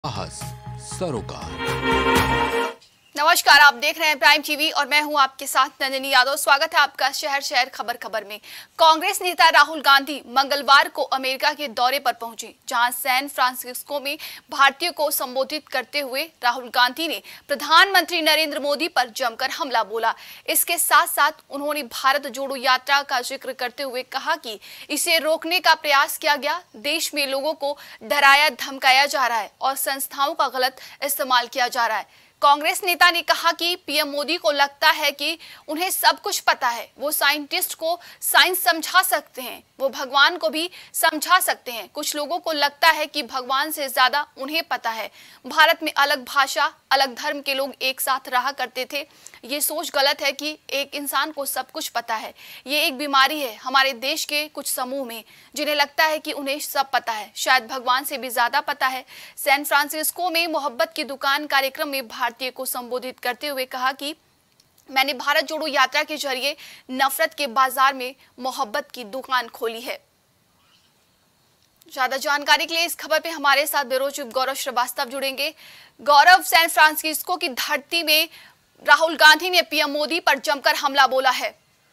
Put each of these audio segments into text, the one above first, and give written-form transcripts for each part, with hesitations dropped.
साहस सरोकार। नमस्कार, आप देख रहे हैं प्राइम टीवी और मैं हूं आपके साथ नंदिनी यादव। स्वागत है आपका शहर शहर खबर में। कांग्रेस नेता राहुल गांधी मंगलवार को अमेरिका के दौरे पर पहुंचे, जहां सैन फ्रांसिस्को में भारतीयों को संबोधित करते हुए राहुल गांधी ने प्रधानमंत्री नरेंद्र मोदी पर जमकर हमला बोला। इसके साथ साथ उन्होंने भारत जोड़ो यात्रा का जिक्र करते हुए कहा कि इसे रोकने का प्रयास किया गया, देश में लोगों को डराया धमकाया जा रहा है और संस्थाओं का गलत इस्तेमाल किया जा रहा है। कांग्रेस नेता ने कहा कि पीएम मोदी को लगता है कि उन्हें सब कुछ पता है, वो साइंटिस्ट को साइंस समझा सकते हैं, वो भगवान को भी समझा सकते हैं। कुछ लोगों को लगता है कि भगवान से ज्यादा उन्हें पता है। भारत में अलग भाषा, अलग धर्म के लोग एक साथ रहा करते थे। ये सोच गलत है कि एक इंसान को सब कुछ पता है। ये एक बीमारी है हमारे देश के कुछ समूह में, जिन्हें लगता है कि उन्हें सब पता है, शायद भगवान से भी ज्यादा पता है। सैन फ्रांसिस्को में मोहब्बत की दुकान कार्यक्रम में भारतीय को संबोधित करते हुए कहा कि मैंने भारत जोड़ो यात्रा के जरिए नफरत के बाजार में मोहब्बत की दुकान खोली है। ज्यादा जानकारी के लिए इस खबर पे हमारे साथ ब्यूरो चीफ गौरव श्रीवास्तव जुड़ेंगे। गौरव, सैन फ्रांसिस्को की धरती में राहुल गांधी ने पीएम मोदी पर जमकर हमला बोला है।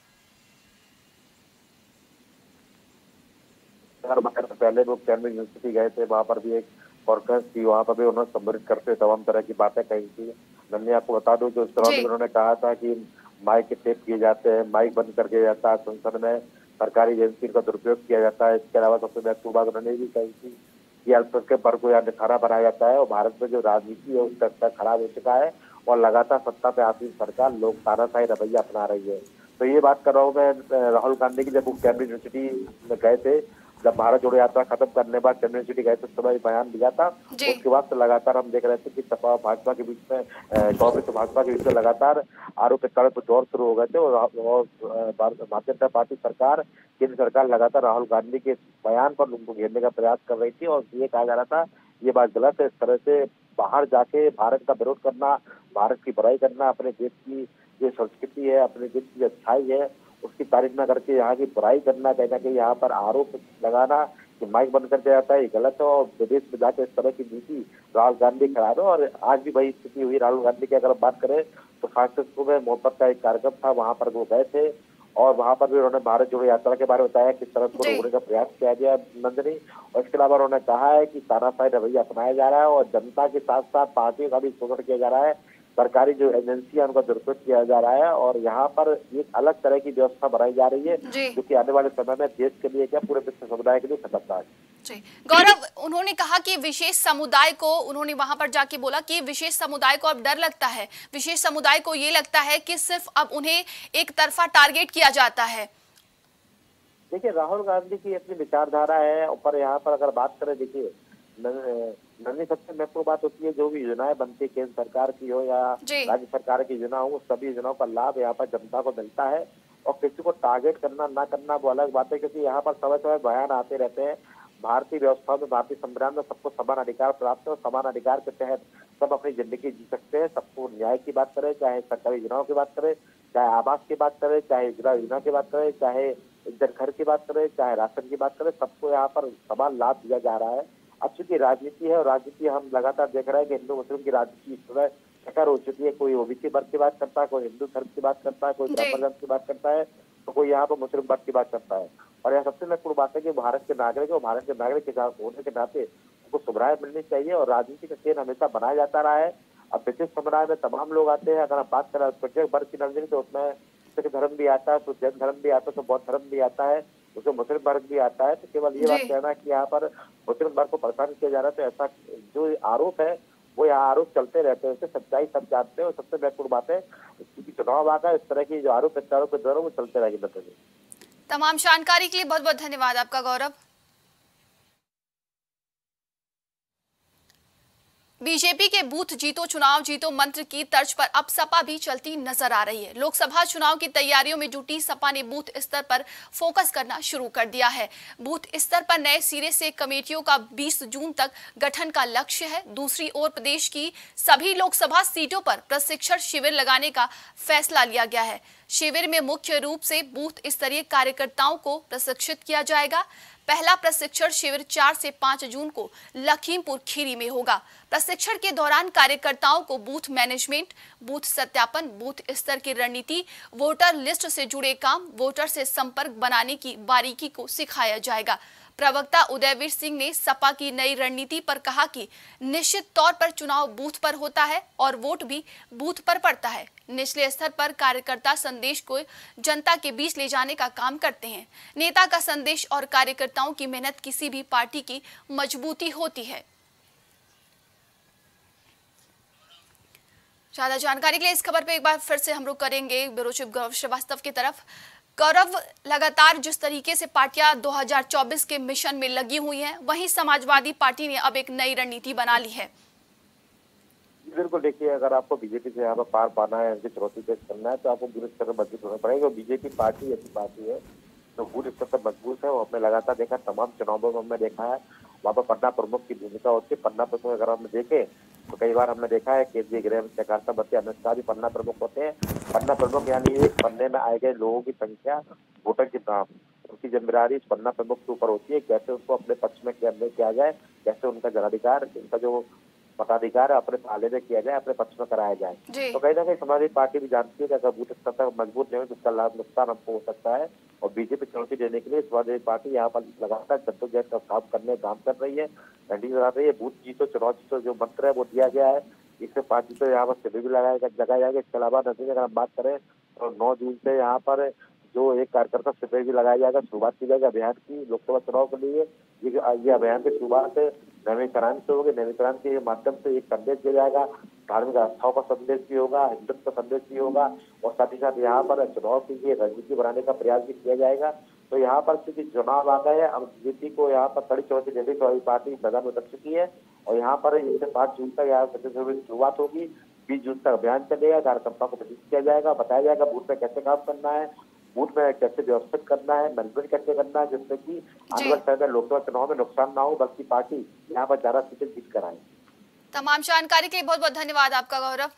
पहले वो कैम्ब्रिज यूनिवर्सिटी गए थे, वहां पर भी एक कॉन्फ्रेंस थी, वहां पर भी उन्होंने संबोधित करते तमाम तरह की बातें कही थी। मैंने आपको बता दूं कि उस दौरान भी उन्होंने कहा था कि माइक के टेप किए जाते हैं, माइक बंद कर दिया जाता है, संसद में सरकारी एजेंसी का दुरुपयोग किया जाता है। इसके अलावा सबसे महत्वपूर्ण बात उन्होंने भी कही थी कि अल्पसंख्यक वर्ग को यहाँ निखारा बनाया जाता है और भारत में जो राजनीति है उसका स्तर खराब हो चुका है और लगातार सत्ता पे आती सरकार लोग तानाशाही रवैया अपना रही है। तो ये बात कर रहा हूँ मैं राहुल गांधी की, जब वो कैम्ब्रिज यूनिवर्सिटी में गए थे, जब भारत जोड़ो यात्रा खत्म करने के बाद कैम्ब्रिज यूनिवर्सिटी गए थे, उस समय बयान दिया था। उसके बाद से लगातार हम देख रहे थे कि सपा भाजपा के बीच में, कांग्रेस और भाजपा के बीच में लगातार आरोप प्रत्यारोप दौर शुरू हो गए थे और भारतीय जनता पार्टी सरकार, केंद्र सरकार लगातार राहुल गांधी के बयान पर उनको घेरने का प्रयास कर रही थी और ये कहा जा रहा था ये बात गलत है। इस तरह से बाहर जाके भारत का विरोध करना, भारत की बुराई करना, अपने देश की जो संस्कृति है, अपने देश की अच्छाई है उसकी तारीफ न करके यहाँ की बुराई करना, कहीं ना कहीं यहाँ पर आरोप लगाना कि माइक बंद कर दिया जाता है, ये गलत है। और विदेश में जाकर इस तरह की नीति राहुल गांधी खड़ा है और आज भी वही स्थिति हुई। राहुल गांधी की अगर बात करें तो फ्रांसिस्को में मोहब्बत का एक कार्यक्रम था, वहां पर वो गए थे और वहां पर भी उन्होंने भारत जोड़ो यात्रा के बारे में बताया किस तरह से रोकने का प्रयास किया गया नंदिनी। और इसके अलावा उन्होंने कहा है कि तानाशाही रवैया अपनाया जा रहा है और जनता के साथ साथ पार्टियों का भी शोषण किया जा रहा है, सरकारी जो एजेंसियां उनका दुरुपयोग किया जा रहा है और यहाँ पर एक अलग तरह की व्यवस्था बनाई जा रही है जो कि आने वाले समय में देश के लिए क्या पूरे विश्व समुदाय के लिए खतरनाक है। गौरव, उन्होंने कहा कि विशेष समुदाय को, उन्होंने वहां पर जाके बोला कि विशेष समुदाय को अब डर लगता है, विशेष समुदाय को ये लगता है कि सिर्फ अब उन्हें एक तरफा टारगेट किया जाता है। देखिए, राहुल गांधी की अपनी विचारधारा है पर यहाँ पर अगर बात करें, देखिए नन्ही सबसे महत्वपूर्ण बात होती है जो भी योजनाएं बनती है, केंद्र सरकार की हो या राज्य सरकार की योजना हो, सभी योजनाओं का लाभ यहाँ पर जनता को मिलता है और किसी को टारगेट करना ना करना वो अलग बात है, क्योंकि यहाँ पर समय समय बयान आते रहते हैं। भारतीय व्यवस्था में, भारतीय संविधान में सबको समान अधिकार प्राप्त है और समान अधिकार के तहत सब अपनी जिंदगी जी सकते हैं। सबको न्याय की बात करें, चाहे सरकारी योजनाओं की बात करें, चाहे आवास की बात करें, चाहे योजना की बात करें, चाहे घर की बात करें, चाहे राशन की बात करें, सबको यहाँ पर समान लाभ दिया जा रहा है। अब चूंकि राजनीति है और राजनीति हम लगातार देख रहे हैं कि हिंदू मुस्लिम की राजनीति इस तरह प्रकार हो चुकी है। कोई ओबीसी वर्ग की बात करता है, कोई हिंदू धर्म की बात करता है, कोई ब्राह्मण धर्म की बात करता है, तो कोई यहाँ पर मुस्लिम वर्ग की बात करता है। और यहाँ सबसे महत्वपूर्ण बात है कि भारत के नागरिक और भारत के नागरिक के होने के नाते उनको सुविधाएं मिलनी चाहिए और राजनीति का खेल हमेशा बनाया जाता रहा है। अब विशेष समुदाय में तमाम लोग आते हैं। अगर हम बात करें प्रत्येक वर्ग की नजरिए तो उसमें सिख धर्म भी आता है, तो जैन धर्म भी आता है, तो बौद्ध धर्म भी आता है, उसमें मुस्लिम वर्ग भी आता है। तो केवल ये बात कहना कि यहाँ पर मुस्लिम वर्ग को परेशान किया जा रहा है, तो ऐसा जो आरोप है वो यहाँ आरोप चलते रहते हैं, सच्चाई सब जानते हैं। और सबसे महत्वपूर्ण बात है क्योंकि चुनाव आता है, इस तरह की जो आरोप प्रत्यारोप के दौरान वो चलते रहेंगे। तमाम जानकारी के लिए बहुत बहुत धन्यवाद आपका गौरव। बीजेपी के बूथ जीतो चुनाव जीतो मंत्र की तर्ज पर अब सपा भी चलती नजर आ रही है। लोकसभा चुनाव की तैयारियों में जुटी सपा ने बूथ स्तर पर फोकस करना शुरू कर दिया है। बूथ स्तर पर नए सिरे से कमेटियों का 20 जून तक गठन का लक्ष्य है। दूसरी ओर प्रदेश की सभी लोकसभा सीटों पर प्रशिक्षण शिविर लगाने का फैसला लिया गया है। शिविर में मुख्य रूप से बूथ स्तरीय कार्यकर्ताओं को प्रशिक्षित किया जाएगा। पहला प्रशिक्षण शिविर 4 से 5 जून को लखीमपुर खीरी में होगा। प्रशिक्षण के दौरान कार्यकर्ताओं को बूथ मैनेजमेंट, बूथ सत्यापन, बूथ स्तर की रणनीति, वोटर लिस्ट से जुड़े काम, वोटर से संपर्क बनाने की बारीकी को सिखाया जाएगा। प्रवक्ता उदयवीर सिंह ने सपा की नई रणनीति पर कहा कि निश्चित तौर पर चुनाव बूथ पर होता है और वोट भी बूथ पर पड़ता है। निचले स्तर पर कार्यकर्ता संदेश को जनता के बीच ले जाने का काम करते हैं। नेता का संदेश और कार्यकर्ताओं की मेहनत किसी भी पार्टी की मजबूती होती है। ज्यादा जानकारी के लिए इस खबर पे एक बार फिर से हम रुक करेंगे ब्यूरो चीफ गौरव श्रीवास्तव की तरफ। गौरव, लगातार जिस तरीके से पार्टियां 2024 के मिशन में लगी हुई हैं, वहीं समाजवादी पार्टी ने अब एक नई रणनीति बना ली है। बिल्कुल, देखिए, अगर आपको बीजेपी से यहाँ पर पार पाना है, उनकी चुनौती पेश करना है, तो आपको बूथ स्तर पर मजबूत होना पड़ेगा। बीजेपी पार्टी ऐसी पार्टी है जो बूथ स्तर पर मजबूत है। वो हमने लगातार देखा, तमाम चुनावों में हमने देखा है वहाँ पर पन्ना प्रमुख की भूमिका होती है। पन्ना प्रमुख अगर हम देखें तो कई बार हमने देखा है केंद्रीय गृह मंत्री सहकारिता मंत्री अमित शाह भी पन्ना प्रमुख होते हैं। पन्ना प्रमुख यानी एक पन्ने में आए गए लोगों की संख्या, वोटर के नाम, उनकी जिम्मेदारी इस पन्ना प्रमुख के ऊपर होती है। कैसे उनको अपने पक्ष में किया जाए, कैसे उनका जनाधिकार, उनका जो मताधिकार अपने पाले में किया जाए, अपने पक्ष में कराया जाए। तो कहीं ना कहीं समाजवादी पार्टी भी जानती है कि अगर बूथ स्तर तक मजबूत नहीं हो तो उसका लाभ नुकसान हमको हो सकता है। और बीजेपी चुनौती देने के लिए समाजवादी पार्टी यहाँ पर लगातार जद्दोजहद का काम कर रही है, रणनीति बना रही है। बूथ जीतो चुनाव जीतो जो मंत्र है वो दिया गया है। 1 से 5 जीतो यहाँ पर शिविर भी लगाया जाएगा। इसके अलावा नजदीक अगर हम बात करें तो 9 जून से यहाँ पर जो एक कार्यकर्ता शिविर भी लगाया जाएगा, शुरुआत की जाएगी अभियान की लोकसभा चुनाव के लिए। ये अभियान की शुरुआत नवीकरण से होगी। नवीकरण के माध्यम से एक संदेश दिया जाएगा, धार्मिक आस्थाओं का संदेश भी होगा, हिंदुत्व का संदेश भी होगा और साथ ही साथ यहाँ पर चुनाव की लिए रणनीति बनाने का प्रयास भी किया जाएगा। तो यहाँ पर चूंकि चुनाव आ गए, अब बीजेपी को यहाँ पर कड़ी चुनौती देने की पार्टी मैदान में उतर चुकी है और यहाँ पर 1 से 5 जून तक यहाँ शुरुआत होगी। 20 जून तक अभियान चलेगा। कार्यकर्ताओं को प्रशिक्षित किया जाएगा, बताया जाएगा बूथ में कैसे काम करना है, बूथ में कैसे व्यवस्थित करना है, मैनेजमेंट कैसे करना है, जिससे कि आने वाले समय में लोकसभा चुनाव में नुकसान ना हो, बल्कि पार्टी यहाँ पर ज्यादा सीटें जीत कर आए। तमाम जानकारी के लिए बहुत बहुत धन्यवाद आपका गौरव।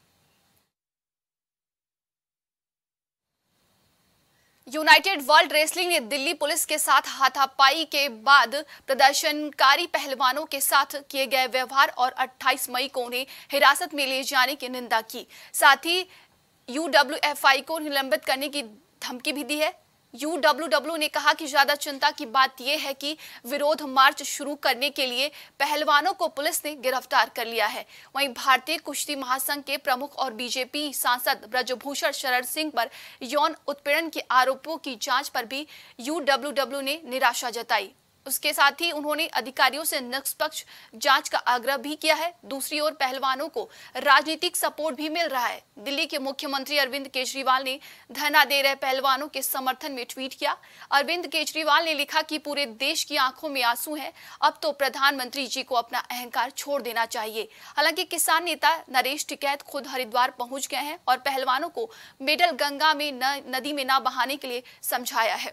यूनाइटेड वर्ल्ड रेसलिंग ने दिल्ली पुलिस के साथ हाथापाई के बाद प्रदर्शनकारी पहलवानों के साथ किए गए व्यवहार और 28 मई को उन्हें हिरासत में ले जाने की निंदा की। साथ ही UWFI को निलंबित करने की धमकी भी दी है। UWW ने कहा कि ज्यादा चिंता की बात यह है कि विरोध मार्च शुरू करने के लिए पहलवानों को पुलिस ने गिरफ्तार कर लिया है। वहीं भारतीय कुश्ती महासंघ के प्रमुख और बीजेपी सांसद ब्रजभूषण शरण सिंह पर यौन उत्पीड़न के आरोपों की जांच पर भी UWW ने निराशा जताई। उसके साथ ही उन्होंने अधिकारियों से निष्पक्ष जांच का आग्रह भी किया है। दूसरी ओर पहलवानों को राजनीतिक सपोर्ट भी मिल रहा है। दिल्ली के मुख्यमंत्री अरविंद केजरीवाल ने धरना दे रहे पहलवानों के समर्थन में ट्वीट किया। अरविंद केजरीवाल ने लिखा कि पूरे देश की आंखों में आंसू हैं, अब तो प्रधानमंत्री जी को अपना अहंकार छोड़ देना चाहिए। हालांकि किसान नेता नरेश टिकैत खुद हरिद्वार पहुंच गए हैं और पहलवानों को मेडल गंगा में नदी में न बहाने के लिए समझाया है।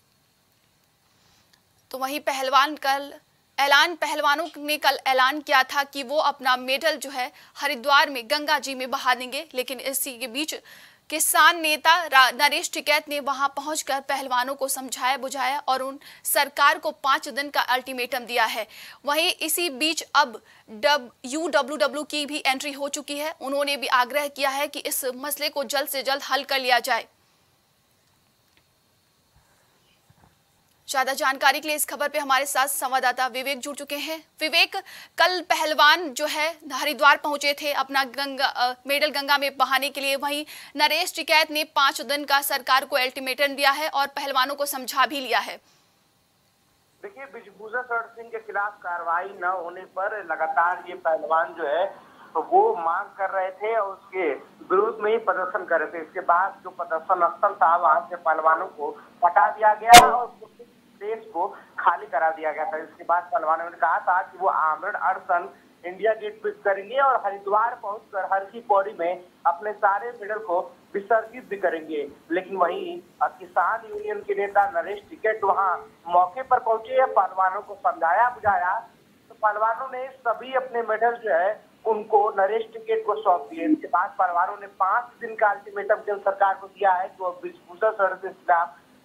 तो वहीं पहलवानों ने कल ऐलान किया था कि वो अपना मेडल जो है हरिद्वार में गंगा जी में बहा देंगे। लेकिन इसी के बीच किसान नेता नरेश टिकैत ने वहां पहुंचकर पहलवानों को समझाया बुझाया और उन सरकार को 5 दिन का अल्टीमेटम दिया है। वहीं इसी बीच अब UWW की भी एंट्री हो चुकी है। उन्होंने भी आग्रह किया है कि इस मसले को जल्द से जल्द हल कर लिया जाए। ज्यादा जानकारी के लिए इस खबर पे हमारे साथ संवाददाता विवेक जुड़ चुके हैं। विवेक, कल पहलवान जो है हरिद्वार पहुंचे थे अपना मेडल गंगा में बहाने के लिए। वहीं नरेश टिकैत ने 5 दिन का सरकार को अल्टीमेटम दिया है और पहलवानों को समझा भी लिया है। देखिए, ब्रजभूषण शरण सिंह के खिलाफ कार्रवाई न होने पर लगातार ये पहलवान जो है तो वो मांग कर रहे थे और उसके विरोध में ही प्रदर्शन कर रहे थे। इसके बाद जो प्रदर्शन स्थल था वहां से पहलवानों को हटा दिया गया और देश को खाली करा दिया गया था। इसके बाद पहलवानों ने कहा था कि वो आमरण अनशन इंडिया गेट पे करेंगे और हरिद्वार पहुंचकर हर की पौड़ी में अपने सारे मेडल को विसर्जित भी करेंगे। लेकिन वहीं किसान यूनियन के नेता नरेश टिकैत वहां मौके पर पहुंचे, पहलवानों को समझाया बुझाया तो पहलवानों ने सभी अपने मेडल जो है उनको नरेश टिकैत को सौंप दिए। इसके बाद पहलवानों ने 5 दिन का अल्टीमेटम केंद्र सरकार को दिया है कि वो ब्रजभूषण शरण के खिलाफ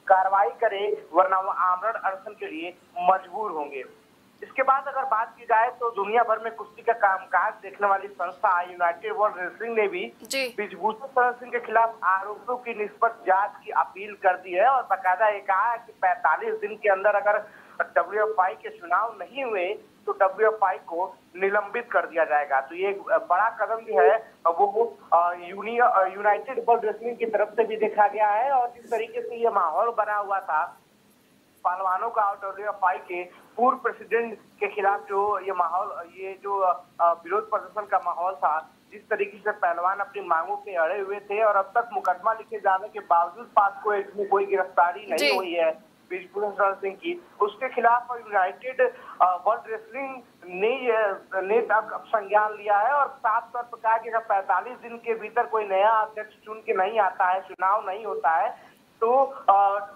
कार्रवाई करे, वरना वो आमरण अनशन के लिए मजबूर होंगे। इसके बाद अगर बात की जाए तो दुनिया भर में कुश्ती का कामकाज देखने वाली संस्था यूनाइटेड वर्ल्ड रेसलिंग ने भी ब्रिजभूषण शरण सिंह के खिलाफ आरोपों की निष्पक्ष जांच की अपील कर दी है और बाकायदा ये कहा है कि 45 दिन के अंदर अगर WFI के चुनाव नहीं हुए तो WFI को निलंबित कर दिया जाएगा। तो ये बड़ा कदम जो है वो यूनाइटेड वर्ल्ड रेसलिंग की तरफ से भी देखा गया है। और जिस तरीके से ये माहौल बना हुआ था पहलवानों का WFI के पूर्व प्रेसिडेंट के खिलाफ जो ये माहौल, ये जो विरोध प्रदर्शन का माहौल था, जिस तरीके से पहलवान अपनी मांगों पे अड़े हुए थे और अब तक मुकदमा लिखे जाने के बावजूद पास्को एक्ट में कोई गिरफ्तारी नहीं हुई है ब्रिजभूषण शरण सिंह की, उसके खिलाफ यूनाइटेड वर्ल्ड रेसलिंग ने अब संज्ञान लिया है और साफ तौर पर कहा कि अगर 45 दिन के भीतर कोई नया अध्यक्ष चुन के नहीं आता है, चुनाव नहीं होता है, तो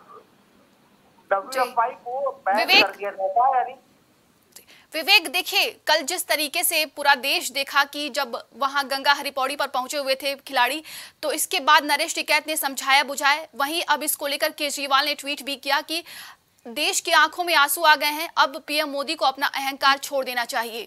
WFI को बैन कर दिया जाता है। यानी विवेक, देखिए कल जिस तरीके से पूरा देश देखा कि जब वहां गंगा हरिपौड़ी पर पहुंचे हुए थे खिलाड़ी, तो इसके बाद नरेश टिकैत ने समझाया बुझाया, वहीं अब इसको लेकर केजरीवाल ने ट्वीट भी किया कि देश की आंखों में आंसू आ गए हैं, अब PM मोदी को अपना अहंकार छोड़ देना चाहिए।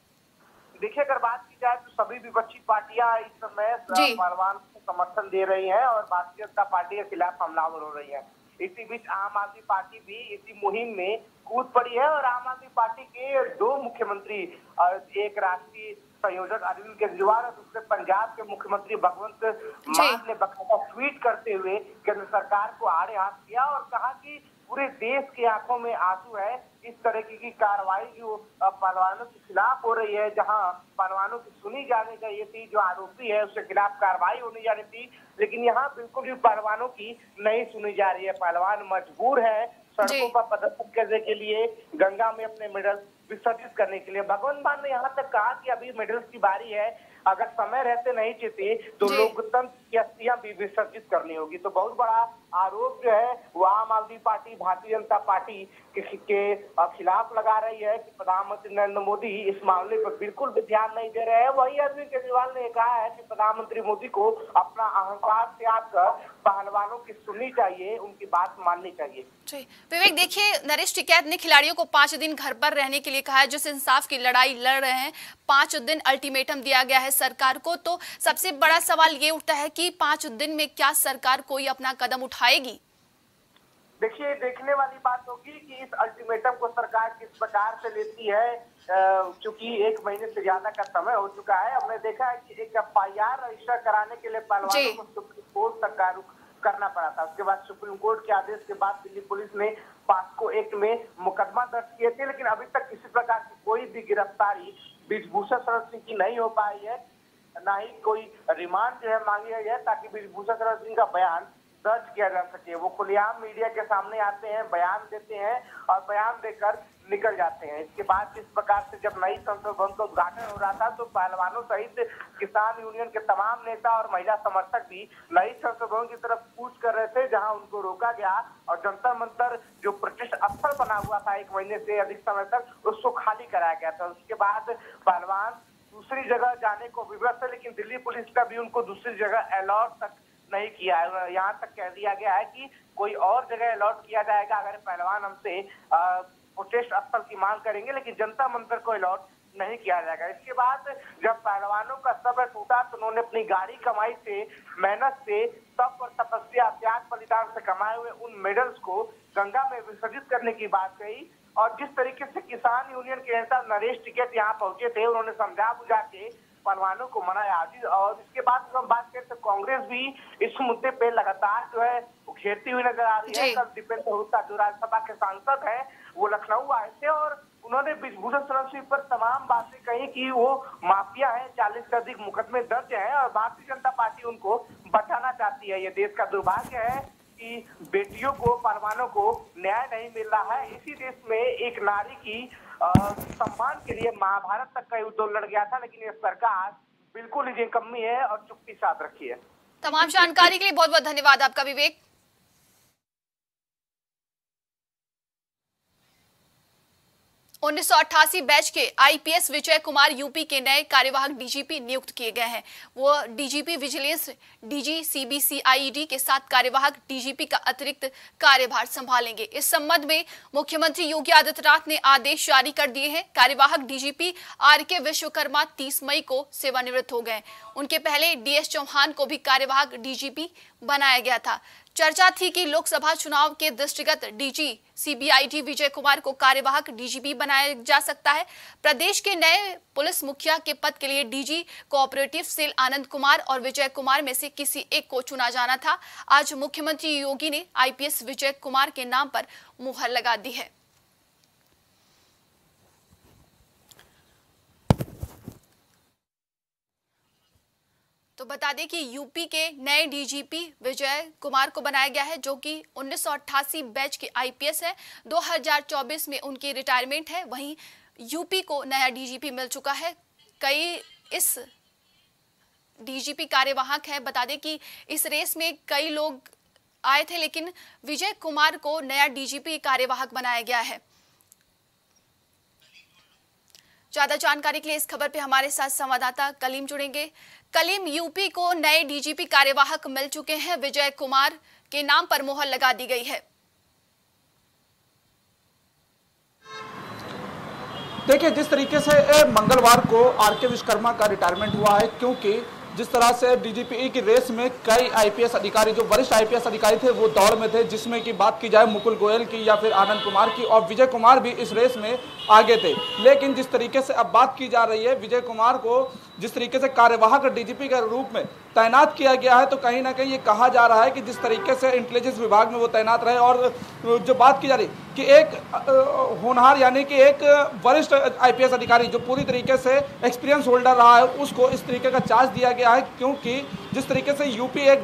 देखिए अगर बात की जाए तो सभी विपक्षी पार्टियां इस समय पहलवान को समर्थन दे रही है और भारतीय जनता पार्टी के खिलाफ हमलावर हो रही है। इसी बीच आम आदमी पार्टी भी इसी मुहिम में कूद पड़ी है और आम आदमी पार्टी के 2 मुख्यमंत्री, एक राष्ट्रीय संयोजक अरविंद केजरीवाल और दूसरे पंजाब के मुख्यमंत्री भगवंत मान ने बकायदा ट्वीट करते हुए केंद्र सरकार को आड़े हाथ किया और कहा कि पूरे देश की आंखों में आंसू है। इस तरह की कार्रवाई जो पहलवानों के खिलाफ हो रही है, जहां पहलवानों की सुनी जाने चाहिए थी, जो आरोपी है उसके खिलाफ कार्रवाई होनी जानी थी, लेकिन यहाँ बिल्कुल भी पहलवानों की नहीं सुनी जा रही है। पहलवान मजबूर है सड़कों पर प्रदर्शन करने के लिए, गंगा में अपने मेडल विसर्जित करने के लिए। भगवंत मान ने यहाँ तक कहा कि अभी मेडल्स की बारी है, अगर समय रहते नहीं जीते तो लोकतंत्र की अस्थियां भी विसर्जित करनी होगी। तो बहुत बड़ा आरोप जो है वो आम आदमी पार्टी भारतीय जनता पार्टी के खिलाफ लगा रही है कि प्रधानमंत्री नरेंद्र मोदी इस मामले पर बिल्कुल भी ध्यान नहीं दे रहे हैं। वही अरविंद केजरीवाल ने कहा है कि प्रधानमंत्री मोदी को अपना अहंकार त्याग कर पहलवानों की सुननी चाहिए, उनकी बात माननी चाहिए। विवेक, देखिए नरेश टिकैत ने खिलाड़ियों को 5 दिन घर पर रहने के लिए कहा है, जिस इंसाफ की लड़ाई लड़ रहे हैं। 5 दिन अल्टीमेटम दिया गया है सरकार को, तो सबसे बड़ा सवाल ये उठता है कि 5 दिन में क्या सरकार कोई अपना कदम उठाएगी? देखिए देखने वाली बात होगी कि इस अल्टीमेटम को सरकार किस प्रकार से लेती है, क्योंकि 1 महीने से ज्यादा का समय हो चुका है। हमने देखा है कि एक FIR रजिस्टर कराने के लिए पहलवानों को सुप्रीम कोर्ट तक का रुख करना पड़ा था। उसके बाद सुप्रीम कोर्ट के आदेश के बाद दिल्ली पुलिस ने पास्को एक्ट में मुकदमा दर्ज किए थे, लेकिन अभी तक किसी प्रकार की कोई भी गिरफ्तारी ब्रिजभूषण शरण सिंह की नहीं हो पाई है, ना ही कोई रिमांड जो है मांगी गई है ताकि ब्रिजभूषण शरण सिंह का बयान दर्ज किया जा सके। वो खुलेआम मीडिया के सामने आते हैं, बयान देते हैं और बयान देकर निकल जाते हैं। इसके बाद जिस प्रकार से जब नई संसद भवन का उद्घाटन हो रहा था तो पहलवानों सहित किसान यूनियन के तमाम नेता और महिला समर्थक भी नई संसद भवन की तरफ कूच कर रहे थे, जहां उनको रोका गया और जंतर मंतर जो प्रोटेस्ट स्थल बना हुआ था 1 महीने से अधिक समय तक, उसको खाली कराया गया था। उसके बाद पहलवान दूसरी जगह जाने को विवश है, लेकिन दिल्ली पुलिस का भी उनको दूसरी जगह अलॉट तक नहीं किया है। यहाँ तक कह दिया गया है कि कोई और जगह अलॉट किया जाएगा अगर पहलवान हमसे प्रोटेस्ट स्थल की मांग करेंगे, लेकिन जनता मंदिर को अलॉट नहीं किया जाएगा। इसके बाद जब पहलवानों का सब्र टूटा तो उन्होंने अपनी गाड़ी कमाई से, मेहनत से, तप और तपस्या, त्याग बलिदान से कमाए हुए उन मेडल्स को गंगा में विसर्जित करने की बात कही। और जिस तरीके से किसान यूनियन के नेता नरेश टिकैत यहाँ पहुंचे थे, उन्होंने समझा बुझा के पहलवानों को मनाया। और इसके बाद हम बात करें तो कांग्रेस भी इस मुद्दे पे लगातार जो है घेरती हुई नजर आ रही है। कल दीपेंद्र हुड्डा जो राज्यसभा के सांसद हैं, वो लखनऊ आए थे और उन्होंने ब्रिजभूषण शरण सिंह पर तमाम बातें कही कि वो माफिया है, 40 से अधिक मुकदमे दर्ज हैं और भारतीय जनता पार्टी उनको बचाना चाहती है। ये देश का दुर्भाग्य है कि बेटियों को, पहलवानों को न्याय नहीं मिल रहा है। इसी देश में एक नारी की सम्मान के लिए महाभारत तक का युद्ध लड़ गया था, लेकिन ये सरकार बिल्कुल ही कमी है और चुप्पी साध रखी है। तमाम जानकारी के लिए बहुत बहुत धन्यवाद आपका विवेक। 1988 बैच के आईपीएस विजय कुमार यूपी के नए कार्यवाहक डीजीपी नियुक्त किए गए हैं। वो डीजीपी विजिलेंस, डीजी सीबीसीआईडी के साथ कार्यवाहक डीजीपी का अतिरिक्त कार्यभार संभालेंगे। इस संबंध में मुख्यमंत्री योगी आदित्यनाथ ने आदेश जारी कर दिए हैं। कार्यवाहक डीजीपी आरके विश्वकर्मा 30 मई को सेवानिवृत्त हो गए। उनके पहले डीएस चौहान को भी कार्यवाहक डीजीपी बनाया गया था। चर्चा थी कि लोकसभा चुनाव के दृष्टिगत डीजी सीबीआईडी विजय कुमार को कार्यवाहक डीजीपी बनाया जा सकता है। प्रदेश के नए पुलिस मुखिया के पद के लिए DG cooperative cell Anand Kumar और विजय कुमार में से किसी एक को चुना जाना था। आज मुख्यमंत्री योगी ने आईपीएस विजय कुमार के नाम पर मुहर लगा दी है। तो बता दें कि यूपी के नए डीजीपी विजय कुमार को बनाया गया है, जो कि 1988 बैच के आईपीएस है। 2024 में उनकी रिटायरमेंट है। वहीं यूपी को नया डीजीपी मिल चुका है। कई इस डीजीपी कार्यवाहक है। बता दें कि इस रेस में कई लोग आए थे, लेकिन विजय कुमार को नया डीजीपी कार्यवाहक बनाया गया है। ज्यादा जानकारी के लिए इस खबर पे हमारे साथ संवाददाता कलीम जुड़ेंगे। कलीम, यूपी को नए डीजीपी कार्यवाहक मिल चुके हैं। विजय कुमार के नाम पर मुहर लगा दी गई है। देखिए, जिस तरीके से मंगलवार को आरके विश्वकर्मा का रिटायरमेंट हुआ है, क्योंकि जिस तरह से डीजीपी की रेस में कई आईपीएस अधिकारी, जो वरिष्ठ आईपीएस अधिकारी थे, वो दौड़ में थे, जिसमें कि बात की जाए मुकुल गोयल की या फिर आनंद कुमार की, और विजय कुमार भी इस रेस में आगे थे। लेकिन जिस तरीके से अब बात की जा रही है, विजय कुमार को जिस तरीके से कार्यवाहक डीजीपी के रूप में तैनात किया गया है, तो कहीं ना कहीं ये कहा जा रहा है कि जिस तरीके से इंटेलिजेंस विभाग में वो तैनात रहे, और जो बात की जा रही कि एक होनहार यानी कि एक वरिष्ठ आईपीएस अधिकारी जो पूरी तरीके से एक्सपीरियंस होल्डर रहा है, उसको इस तरीके का चार्ज दिया गया है। क्योंकि जिस तरीके से यूपी एक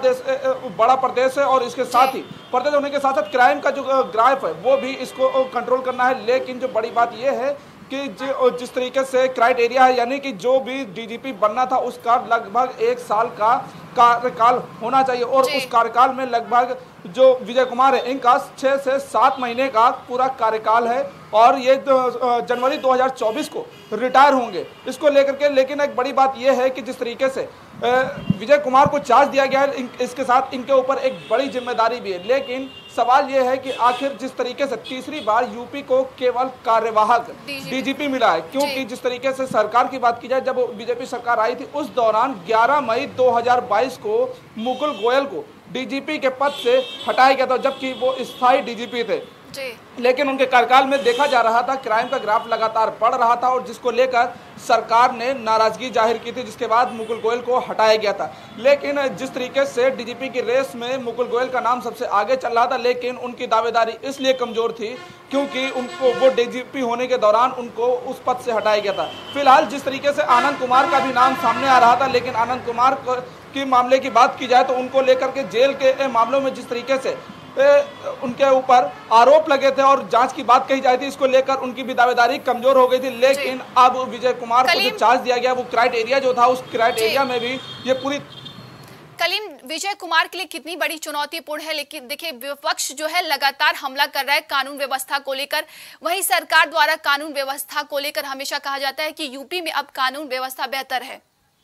बड़ा प्रदेश है, और इसके साथ ही प्रदेश होने के साथ साथ क्राइम का जो ग्राफ है वो भी इसको कंट्रोल करना है। लेकिन जो बड़ी बात यह है कि जिस तरीके से क्राइटेरिया है, यानी कि जो भी डीजीपी बनना था उसका लगभग 1 साल का कार्यकाल होना चाहिए, और उस कार्यकाल में लगभग जो विजय कुमार है, इनका 6 से 7 महीने का पूरा कार्यकाल है, और ये जनवरी 2024 को रिटायर होंगे। इसको लेकर के लेकिन एक बड़ी बात यह है कि जिस तरीके से विजय कुमार को चार्ज दिया गया है, इसके साथ इनके ऊपर एक बड़ी जिम्मेदारी भी है। लेकिन सवाल यह है कि आखिर जिस तरीके से तीसरी बार यूपी को केवल कार्यवाहक डीजीपी मिला है, क्योंकि जिस तरीके से सरकार की बात की जाए, जब बीजेपी सरकार आई थी उस दौरान 11 मई 2022 को मुकुल गोयल को डीजीपी के पद से हटाया गया था, जबकि वो स्थायी डीजीपी थे। लेकिन उनके कार्यकाल में देखा जा रहा था क्राइम का ग्राफ लगातार बढ़ रहा था, और जिसको लेकर सरकार ने नाराजगी जाहिर की थी, जिसके बाद मुकुल गोयल को हटाया गया था। लेकिन जिस तरीके से डीजीपी की रेस में मुकुल गोयल का नाम सबसे आगे चल रहा था, लेकिन उनकी दावेदारी इसलिए कमजोर थी क्योंकि उनको वो डीजीपी होने के दौरान उनको उस पद से हटाया गया था। फिलहाल जिस तरीके से आनंद कुमार का भी नाम सामने आ रहा था, लेकिन आनंद कुमार की मामले की बात की जाए तो उनको लेकर के जेल के मामलों में जिस तरीके से उनके ऊपर आरोप लगे थे और जांच की बात कही जाती थी, इसको लेकर उनकी भी दावेदारी कमजोर हो गई थी। लेकिन अब विजय कुमार को जो चार्ज दिया गया, वो क्राइटेरिया जो था, उस क्राइटेरिया में भी ये पूरी कलीम विजय कुमार के लिए कितनी बड़ी चुनौतीपूर्ण है। लेकिन देखिए, विपक्ष जो है लगातार हमला कर रहा है कानून व्यवस्था को लेकर। वहीं सरकार द्वारा कानून व्यवस्था को लेकर हमेशा कहा जाता है कि यूपी में अब कानून व्यवस्था बेहतर है।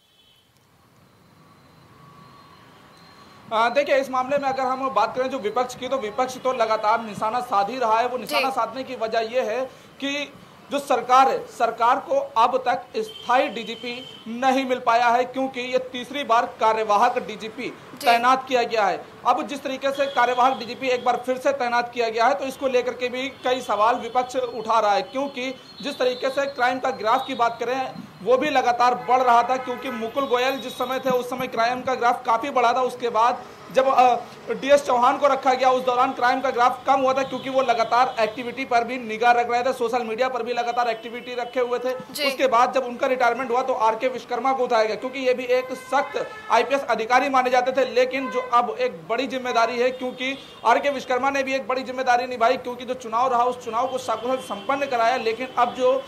देखिए, इस मामले में अगर हम बात करें जो विपक्ष की, तो विपक्ष तो लगातार निशाना साध ही रहा है। वो निशाना साधने की वजह यह है कि जो सरकार है, सरकार को अब तक स्थायी डीजीपी नहीं मिल पाया है, क्योंकि ये तीसरी बार कार्यवाहक डीजीपी तैनात किया गया है। अब जिस तरीके से कार्यवाहक डीजीपी एक बार फिर से तैनात किया गया है, तो इसको लेकर के भी कई सवाल विपक्ष उठा रहा है, क्योंकि जिस तरीके से क्राइम का ग्राफ की बात करें वो भी लगातार बढ़ रहा था। क्योंकि मुकुल गोयल जिस समय थे उस समय क्राइम का ग्राफ काफी बढ़ा था। उसके बाद जब डीएस चौहान को रखा गया, उस दौरान क्राइम का ग्राफ कम हुआ था, क्योंकि वो लगातार एक्टिविटी पर भी निगाह रख रहे थे, सोशल मीडिया पर भी लगातार एक्टिविटी रखे हुए थे। उसके बाद जब उनका रिटायरमेंट हुआ तो आरके विश्वकर्मा को उठाया गया, क्योंकि ये भी एक सख्त आईपीएस अधिकारी माने जाते थे। लेकिन जो अब एक बड़ी जिम्मेदारी है, क्योंकि आरके विश्वकर्मा ने भी एक बड़ी जिम्मेदारी निभाई, क्योंकि जो चुनाव रहा उस चुनाव को सकुशल संपन्न कराया। लेकिन अब जो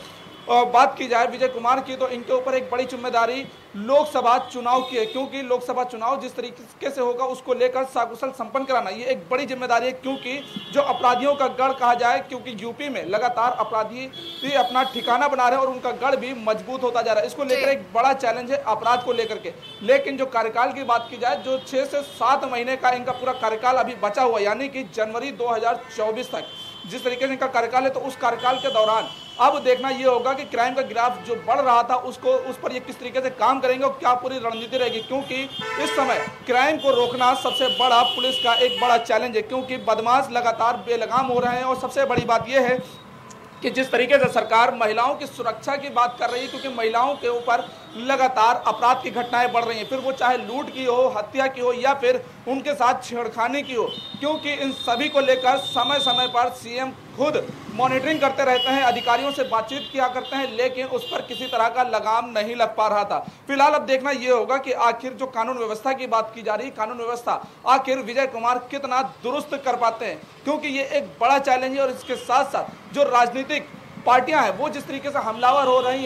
बात की जाए विजय कुमार की तो इनके ऊपर एक बड़ी जिम्मेदारी लोकसभा चुनाव की है, क्योंकि लोकसभा चुनाव जिस तरीके से होगा उसको लेकर सकुशल संपन्न कराना ये एक बड़ी जिम्मेदारी है। क्योंकि जो अपराधियों का गढ़ कहा जाए, क्योंकि यूपी में लगातार अपराधी भी अपना ठिकाना बना रहे हैं और उनका गढ़ भी मजबूत होता जा रहा है। इसको लेकर एक बड़ा चैलेंज है अपराध को लेकर के। लेकिन जो कार्यकाल की बात की जाए, जो 6 से 7 महीने का इनका पूरा कार्यकाल अभी बचा हुआ, यानी कि जनवरी 2024 तक जिस तरीके से इनका कार्यकाल है, तो उस कार्यकाल के दौरान अब देखना ये होगा कि क्राइम का ग्राफ जो बढ़ रहा था उसको उस पर ये किस तरीके से काम करेंगे और क्या पूरी रणनीति रहेगी। क्योंकि इस समय क्राइम को रोकना सबसे बड़ा पुलिस का एक बड़ा चैलेंज है, क्योंकि बदमाश लगातार बेलगाम हो रहे हैं। और सबसे बड़ी बात यह है कि जिस तरीके से सरकार महिलाओं की सुरक्षा की बात कर रही है, क्योंकि महिलाओं के ऊपर लगातार अपराध की घटनाएं बढ़ रही हैं, फिर वो चाहे लूट की हो, हत्या की हो या फिर उनके साथ छेड़खानी की हो, क्योंकि इन सभी को लेकर समय समय पर सीएम खुद मॉनिटरिंग करते रहते हैं, अधिकारियों से बातचीत किया करते हैं, लेकिन उस पर किसी तरह का लगाम नहीं लग पा रहा था। फिलहाल अब देखना यह होगा कि आखिर जो कानून व्यवस्था की बात की जा रही है, कानून व्यवस्था आखिर विजय कुमार कितना दुरुस्त कर पाते हैं, क्योंकि ये एक बड़ा चैलेंज है। और इसके साथ साथ जो राजनीतिक पार्टियां हैं वो जिस तरीके से हमलावर हो रही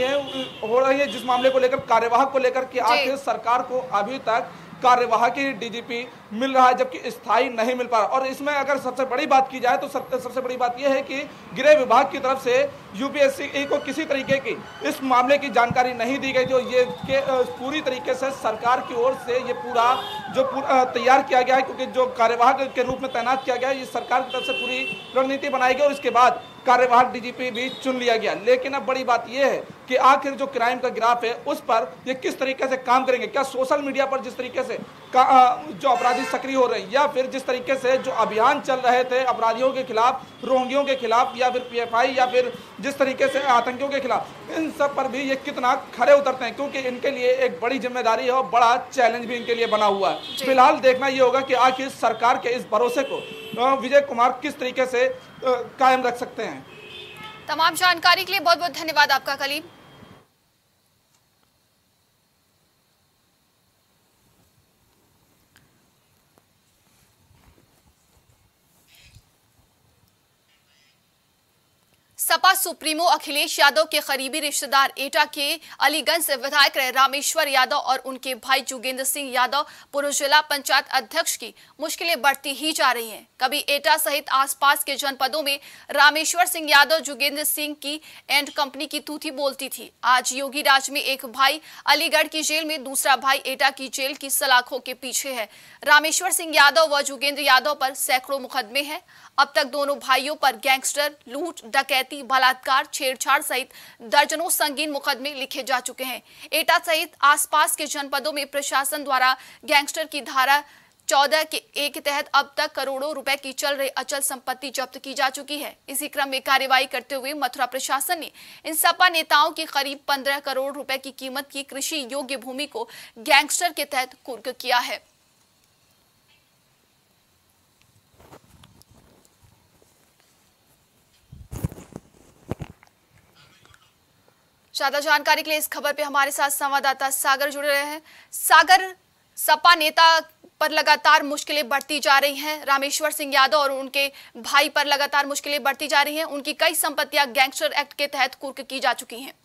हैं जिस मामले को लेकर, कार्यवाहक को लेकर कि आखिर सरकार को अभी तक कार्यवाहक डीजीपी मिल रहा है जबकि स्थायी नहीं मिल पा रहा। और इसमें अगर सबसे बड़ी बात की जाए तो सबसे बड़ी बात यह है कि गृह विभाग की तरफ से यूपीएससी को किसी तरीके की इस मामले की जानकारी नहीं दी गई, जो ये पूरी तरीके से सरकार की ओर से ये पूरा तैयार किया गया है, क्योंकि जो कार्यवाहक के रूप में तैनात किया गया है, ये सरकार की तरफ से पूरी रणनीति बनाई गई और इसके बाद कार्यवाहक डीजीपी भी चुन लिया गया। लेकिन अब बड़ी बात यह है कि आखिर जो क्राइम का ग्राफ है उस पर ये किस तरीके से काम करेंगे। क्या सोशल मीडिया पर जिस तरीके से जो अपराधी सक्रिय हो रहे हैं, या फिर जिस तरीके से जो अभियान चल रहे थे अपराधियों के खिलाफ, रोहिंग्यों के खिलाफ, या फिर पीएफआई, या फिर जिस तरीके से आतंकियों के खिलाफ, इन सब पर भी ये कितना खरे उतरते हैं, क्योंकि इनके लिए एक बड़ी जिम्मेदारी है और बड़ा चैलेंज भी इनके लिए बना हुआ है। फिलहाल देखना ये होगा कि आखिर सरकार के इस भरोसे को विजय कुमार किस तरीके से कायम रख सकते हैं। तमाम जानकारी के लिए बहुत बहुत धन्यवाद आपका कलीम। सपा सुप्रीमो अखिलेश यादव के करीबी रिश्तेदार एटा के अलीगंज से विधायक रहे रामेश्वर यादव और उनके भाई जोगेंद्र सिंह यादव पूर्व जिला पंचायत अध्यक्ष की मुश्किलें बढ़ती ही जा रही हैं। कभी एटा सहित आसपास के जनपदों में रामेश्वर सिंह यादव जोगेंद्र सिंह की एंड कंपनी की तूती बोलती थी। आज योगी राज में एक भाई अलीगढ़ की जेल में, दूसरा भाई एटा की जेल की सलाखों के पीछे है। रामेश्वर सिंह यादव व जोगेंद्र यादव पर सैकड़ों मुकदमे हैं। अब तक दोनों भाइयों पर गैंगस्टर, लूट, डकैती, बलात्कार, छेड़छाड़ सहित दर्जनों संगीन मुकदमे लिखे जा चुके हैं। एटा सहित आसपास के जनपदों में प्रशासन द्वारा गैंगस्टर की धारा 14 के एक के तहत अब तक करोड़ों रुपए की चल रही अचल संपत्ति जब्त की जा चुकी है। इसी क्रम में कार्रवाई करते हुए मथुरा प्रशासन ने इन सपा नेताओं की करीब 15 करोड़ रुपए की कीमत की कृषि योग्य भूमि को गैंगस्टर के तहत कुर्क किया है। ज्यादा जानकारी के लिए इस खबर पे हमारे साथ संवाददाता सागर जुड़े रहे हैं। सागर, सपा नेता पर लगातार मुश्किलें बढ़ती जा रही हैं। रामेश्वर सिंह यादव और उनके भाई पर लगातार मुश्किलें बढ़ती जा रही हैं। उनकी कई संपत्तियां गैंगस्टर एक्ट के तहत कुर्क की जा चुकी हैं।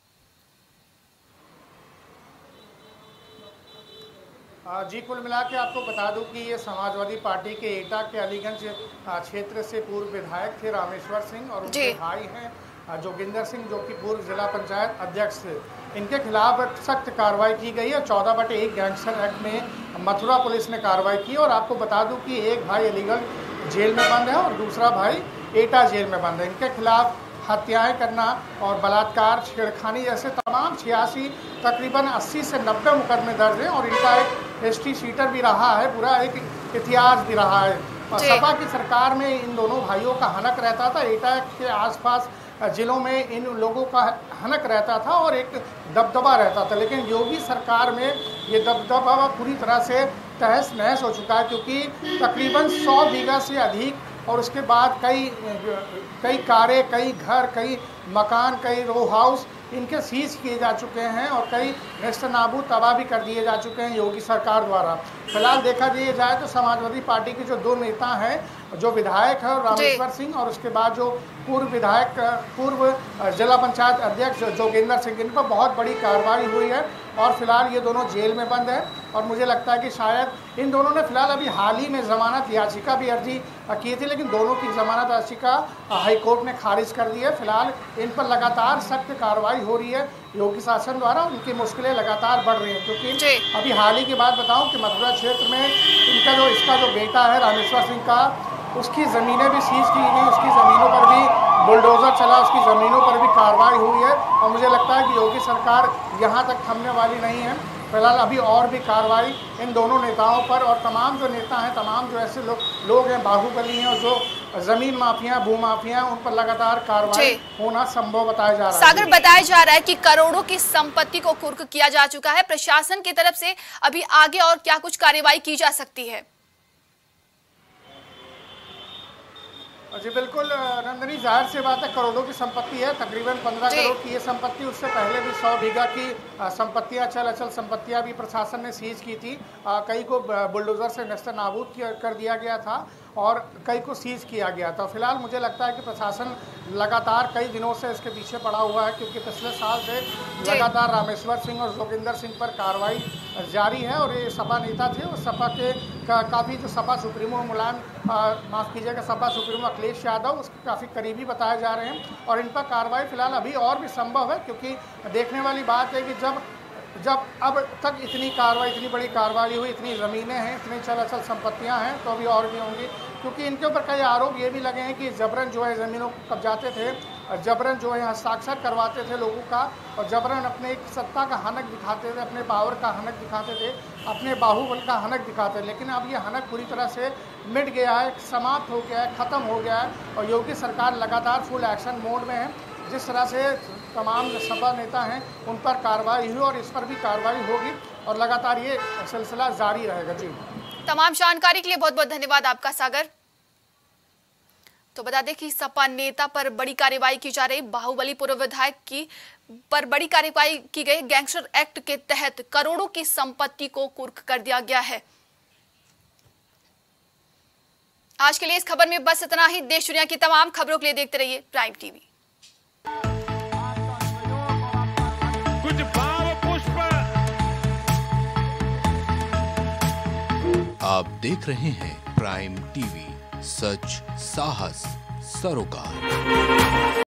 जी, कुल मिला के आपको बता दूं कि ये समाजवादी पार्टी के एटा के अलीगंज क्षेत्र से पूर्व विधायक थे रामेश्वर सिंह, और उनके भाई हैं जोगिंदर सिंह, जो कि पूर्व जिला पंचायत अध्यक्ष थे। इनके खिलाफ सख्त कार्रवाई की गई है। 14/1 गैंगस्टर एक्ट में मथुरा पुलिस ने कार्रवाई की। और आपको बता दूं कि एक भाई अलीगढ़ जेल में बंद है और दूसरा भाई एटा जेल में बंद है। इनके खिलाफ हत्याएं करना और बलात्कार, छेड़खानी जैसे तमाम 86 तकरीबन 80 से 90 मुकदमे दर्ज हैं। और इनका एक हिस्ट्री शीटर भी रहा है, पूरा एक इतिहास भी रहा है। और सपा की सरकार में इन दोनों भाइयों का हनक रहता था। एटा के आसपास जिलों में इन लोगों का हनक रहता था और एक दबदबा रहता था। लेकिन योगी सरकार में ये दबदबा पूरी तरह से तहस नहस हो चुका है, क्योंकि तकरीबन 100 बीघा से अधिक और उसके बाद कई कारें, कई घर, कई मकान, कई रो हाउस इनके सीज किए जा चुके हैं और कई नेस्तनाबूद तबाह भी कर दिए जा चुके हैं योगी सरकार द्वारा। फिलहाल देखा जाए तो समाजवादी पार्टी के जो दो नेता हैं जो विधायक है रामेश्वर सिंह और उसके बाद जो पूर्व विधायक पूर्व जिला पंचायत अध्यक्ष जोगिंदर सिंह, इन पर बहुत बड़ी कार्रवाई हुई है और फिलहाल ये दोनों जेल में बंद है। और मुझे लगता है कि शायद इन दोनों ने फिलहाल अभी हाल ही में जमानत याचिका भी अर्जी की थी, लेकिन दोनों की जमानत याचिका हाईकोर्ट ने खारिज कर दी है। फिलहाल इन पर लगातार सख्त कार्रवाई हो रही है योगी शासन द्वारा, उनकी मुश्किलें लगातार बढ़ रही हैं। क्योंकि अभी हाल ही की बात बताऊं कि मथुरा क्षेत्र में इसका जो बेटा है रामेश्वर सिंह का, उसकी ज़मीनें भी सीज की गई, उसकी ज़मीनों पर भी बुलडोज़र चला, उसकी ज़मीनों पर भी कार्रवाई हुई है। और मुझे लगता है कि योगी सरकार यहाँ तक थमने वाली नहीं है। फिलहाल अभी और भी कार्रवाई इन दोनों नेताओं पर और तमाम जो नेता हैं, तमाम जो ऐसे लोग हैं, बाहुबली हैं और जो ज़मीन माफिया, भूमाफिया, उन पर लगातार कार्रवाई होना संभव बताया जा रहा है। सागर, बताया जा रहा है कि करोड़ों की संपत्ति को कुर्क किया जा चुका है। प्रशासन की तरफ से अभी आगे और क्या कुछ कार्रवाई की जा सकती है? जी बिल्कुल नंदनी, जाहिर सी बात है, करोड़ों की संपत्ति है, तकरीबन 15 करोड़ की ये संपत्ति। उससे पहले भी 100 बीघा की संपत्तियां, अचल संपत्तियां भी प्रशासन ने सीज की थी। कई को बुलडोजर से नस्तर नाबूद कर दिया गया था और कई को सीज किया गया था। फिलहाल मुझे लगता है कि प्रशासन लगातार कई दिनों से इसके पीछे पड़ा हुआ है, क्योंकि पिछले साल से लगातार रामेश्वर सिंह और जोगिंदर सिंह पर कार्रवाई जारी है। और ये सपा नेता थे, और सपा के काफ़ी जो सपा सुप्रीमो माफ़ कीजिएगा, सपा सुप्रीमो अखिलेश यादव उसके काफ़ी करीबी बताए जा रहे हैं। और इन पर कार्रवाई फिलहाल अभी और भी संभव है, क्योंकि देखने वाली बात है कि जब अब तक इतनी बड़ी कार्रवाई हुई, इतनी ज़मीनें हैं, इतनी अचल संपत्तियां हैं, तो अभी और भी होंगी। क्योंकि इनके ऊपर कई आरोप ये भी लगे हैं कि जबरन जो है ज़मीनों को कब्जाते थे, जबरन जो है हस्ताक्षर करवाते थे लोगों का, और जबरन अपने एक सत्ता का हनक दिखाते थे, अपने पावर का हनक दिखाते थे, अपने बाहुबल का हनक दिखाते थे। लेकिन अब ये हनक पूरी तरह से मिट गया है, समाप्त हो गया है, ख़त्म हो गया है। और योगी सरकार लगातार फुल एक्शन मोड में है। जिस तरह से तमाम सपा नेता हैं उन पर कार्रवाई हुई और इस पर भी कार्रवाई होगी और लगातार ये सिलसिला जारी रहेगा। जी, तमाम जानकारी के लिए बहुत बहुत धन्यवाद आपका सागर। तो बता दें कि सपा नेता पर बड़ी कार्रवाई की जा रही, बाहुबली पूर्व विधायक की पर बड़ी कार्रवाई की गई। गैंगस्टर एक्ट के तहत करोड़ों की संपत्ति को कुर्क कर दिया गया है। आज के लिए इस खबर में बस इतना ही। देश दुनिया की तमाम खबरों के लिए देखते रहिए प्राइम टीवी। कुछ भाव पुष्प। आप देख रहे हैं प्राइम टीवी, सच साहस सरोकार।